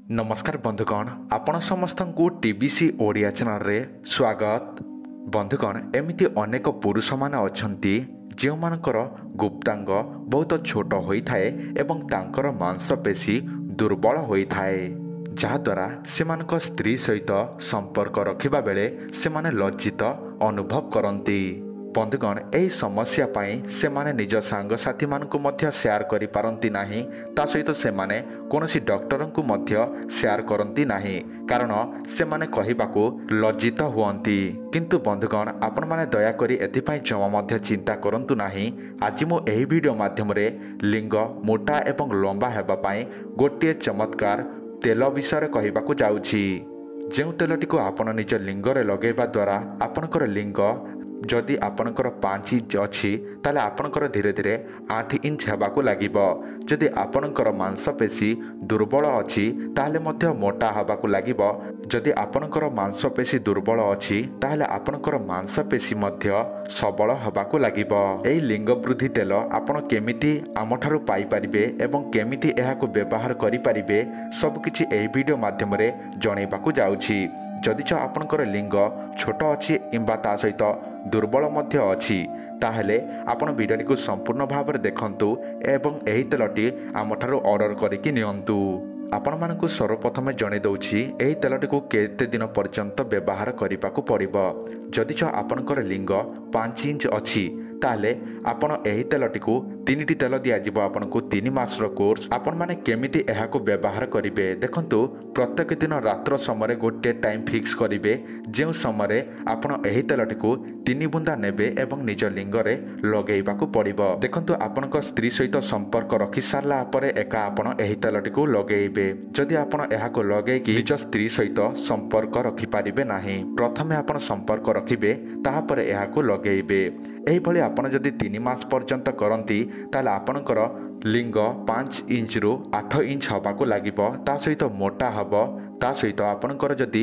नमस्कार बंधुगण आपण समस्त को टीबीसी ओडिया चैनल रे स्वागत। बंधुगण एमिति अनेक पुरुष माने अछंती जो मानकर गुप्तांग बहुत छोट होइथाए एवं तांकर मांसपेशी दुर्बल होइथाए जहाद्वारा सेमानक स्त्री सहित संपर्क रखिबा बेले सेमाने लज्जित अनुभव करती। बंधुगण यही समस्या पाई सेमाने निज सांगसाथी मानकु मध्य शेयर करि पारंती नाही ता सहित सेमाने कोनोसी डॉक्टर को मध्य शेयर करंती नाही कारण सेमाने कहिबाकू लज्जित हुअंती। किंतु बंधुगण आपण माने दया करी एथिपाई जमा मध्य चिंता करंतु नाही। आज मु एही वीडियो माध्यम रे लिंग मोटा एवं लंबा हेबा पाई गोटे चमत्कार तेल विषय कहिबाकू जाउछि। जेउ तेलटी को आपण निज लिंगरे लगेबा द्वारा आपणकर लिंग जदि आपणकर 5 इंच अच्छी ताले आपणकर धीरे धीरे 8 इंच हेबाकू लागिबो। जदि आपणकर मांसपेशी दुर्बल अच्छी ताले मध्य मोटा हेबाकू लागिबो। जदि आपणकर मांसपेशी दुर्बल अच्छी ताले आपणकर मांसपेशी मध्य सबल हेबाकू लागिबो। एई लिंग वृद्धि तेल आपण केमिति आमठारु पाई परिबे एवं केमिति एहाकू व्यवहार करि परिबे सब किछि एई वीडियो माध्यम रे जणैबाकू जाउछि। जदि आपणकर लिंग छोट अच्छी किंबा ता सहित दुर्बल मध्य अच्छी ताहले आपण वीडियो को संपूर्ण भाव में देखंतु एवं एही तेलटी आमठारु ऑर्डर करिकि नियंतु। आपण मानकु सर्वप्रथमे जणे दउछि एही तेलटी को केते दिन पर्यंत व्यवहार करिपाकू पड़िबो। जदि आपणकर लिंग 5 इंच अच्छी ताले आपण एही तेलटी को 3टी तेल दिया जिवो आपनको 3 मासर कोर्स आपण माने केमिति एहाको व्यवहार करिवे देखंतु। प्रत्येक दिन रात्र समय गोटे टाइम फिक्स करिवे जेउ समय आपण एही तेलटी को 3 बुंदा नेबे एवं निज लिंगरे लगेइबाकू पड़िबो। देखंतु आपणक स्त्री सहित संपर्क रखि सारला परे एका आपण एही तेलटी को लगेइबे। जदि आपण एहाको लगेइकि निज स्त्री सहित संपर्क रखि पारिबे नाही प्रथमे आपण संपर्क रखिबे ताहा परे एहाको लगेइबे। एही भली आपण जदि 3 मास पर्यंत करंती ताले आपणकर लिंग 5 इंच रु 8 इंच हबाकू लागिबो। ता सहित मोटा हबो। ता सहित आपणकर जदि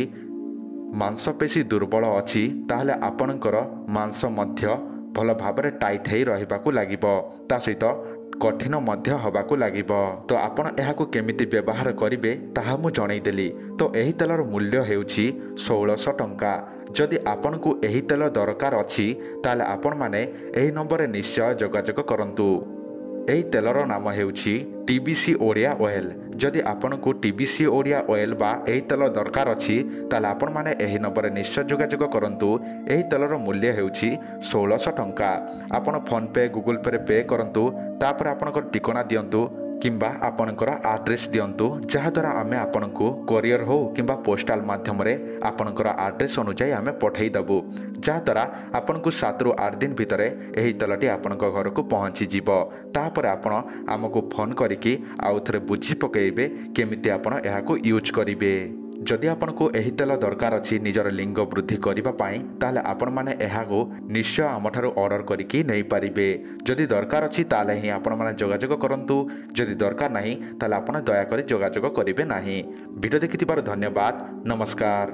मांसपेशी दुर्बल अछि ताहले आपणकर मांस मध्य भल भाबरे टाइट हेई रहिबाकू लागिबो। ता सहित कठिन मध्य हबाकू लागिबो। तो आपण एहाकू केमिति व्यवहार करिवे ताहा मु जणै देली। तो एही तेलर मूल्य हेउछि 1600 टंका। जदि आपण को एही तेल दरकार अछि ताले आपण माने एही नंबर रे निश्चय जोगाजोग करंतु। एही तेलर नाम हेउछि टीबीसी ओडिया ऑयल। जदि आपण को टीबीसी ओडिया ऑयल बा एही तेल दरकार अछि ताले आपण माने एही नंबर रे निश्चय जोगाजोग करंतु। एही तेलर मूल्य हेउछि 1600 टंका। आपण फोन पे गूगल पे रे पे करंतु तापर आपणकर ठिकाना दियंतु किंबा आपणकर एड्रेस दियंतु जहाद्वारा आमे आपणको कोरियर हो किंबा पोस्टाल माध्यम रे आपणकर एड्रेस अनुसार आमे पठेई दबु जहाद्वारा आपणको 7 रु 8 दिन भितरे एही तेलटी आपणको घर को पहुंची जीवो। तापर आपण आमको फोन करिकि आउ थरे बुझी पकेइबे केमिति आपण एहाको यूज करिवे। जदि आपनको एही तेल दरकार अछि निजर लिंग वृद्धि करिबा पाई ताले आपण माने एहाको निश्चय आमठारु ऑर्डर करिकि नै पारिबे। जदि दरकार अछि ताले ही आपण माने जोगाजोग करंतु। जदि दरकार नाही ताले आपण दया करी जोगाजोग करिवे नाही। वीडियो देखिथिबार धन्यवाद। नमस्कार।